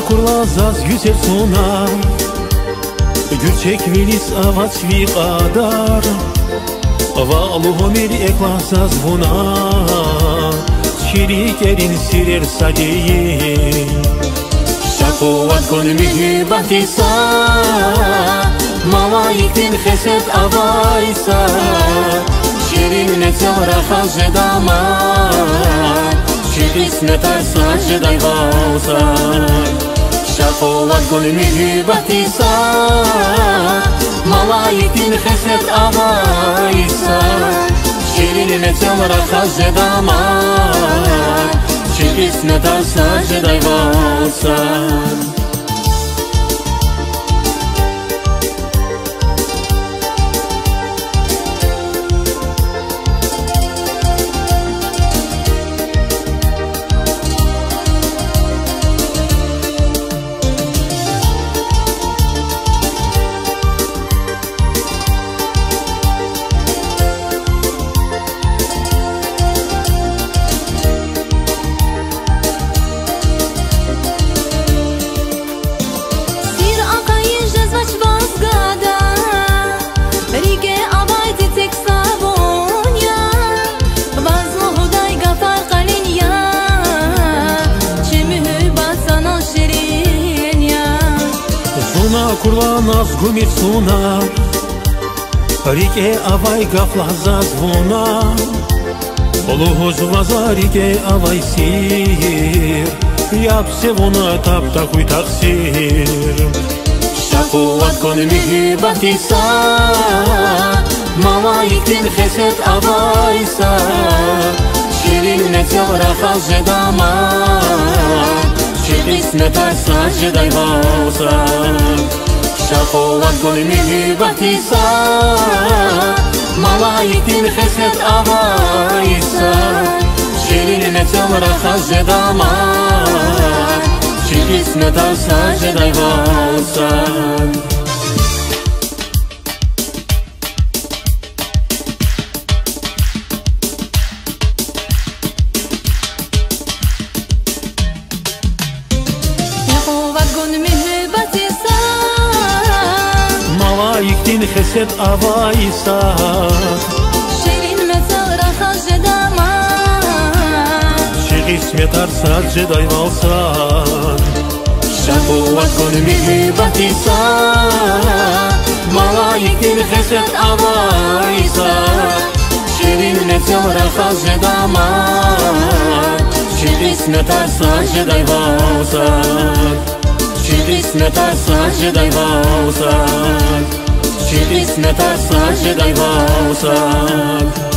kurlazaz güzel suna Gülçek velis avaç vi qadar Valuhu meri eklazaz buna Şirikerin sirer sadeyi Şakuvat kon mihibbatisa Malayiktin xeset avaysa Şirin netzavra xazje daman Şi qismet arsa jeday valsa Şakuvat kon mihibbatisa Malayiktin xeset avaysa Şirin netzavra xazje daman Şi qismet arsa jeday valsa Kurvanaz gumit suna Rike avay gaflaza zvona Oluhoz vaza rike avay sir Yapse vona tap takuy taksir Şakuvat kon mihibbatisa Malayiktin xeset avaysa Şirin netzavra xazje daman Şi qismet arsa jeday valsa Şakuvat kon mihibbatisa Malayiktin xeset avaysa Şirin netzavra xazje daman Şi qismet arsa jeday valsa Malayiktin xeset avaysa Şirin metzavra xazje daman Şi qismet arsa jeday valsa Şakuvat kon mihibbatisa Malayiktin xeset avaysa Şirin metzavra xazje daman Şi qismet arsa jeday valsa Şi qismet arsa jeday valsa Şi qismet arsa jeday valsa